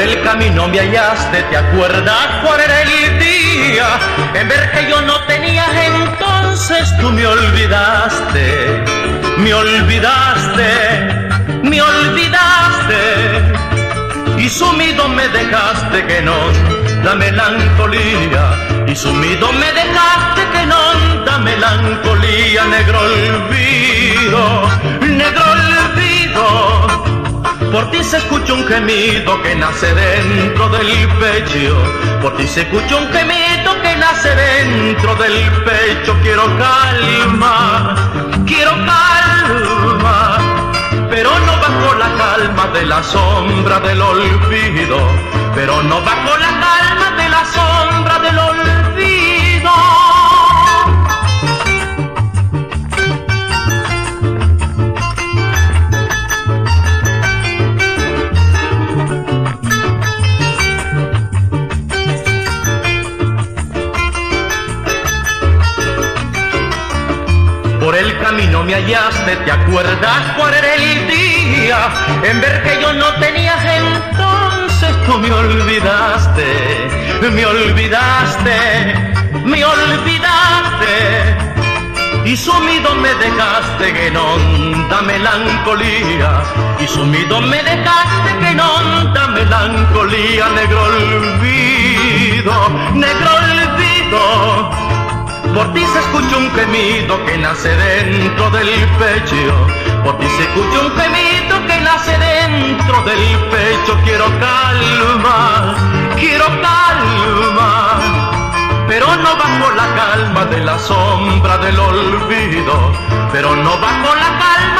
el camino me hallaste, ¿te acuerdas cuál era el día? En ver que yo no tenía, entonces tú me olvidaste, me olvidaste, me olvidaste. Y sumido me dejaste que no da melancolía, y sumido me dejaste que no da melancolía. Negro olvido, negro olvido. Por ti se escucha un gemido que nace dentro del pecho, por ti se escucha un gemido que nace dentro del pecho. Quiero calma, quiero calma, pero no bajo la calma de la sombra del olvido, pero no bajo la calma de la sombra del olvido. Por el camino me hallaste, ¿te acuerdas cuál era el día? En ver que yo no tenía, entonces tú me olvidaste, me olvidaste, me olvidaste. Y sumido me dejaste que no da melancolía, y sumido me dejaste que no da melancolía. Negro olvido, negro olvido. Por ti se escucha un gemido que nace dentro del pecho, por ti se escucha un gemido que nace dentro del pecho. Quiero calma, quiero calma, pero no bajo la calma de la sombra del olvido, pero no bajo la calma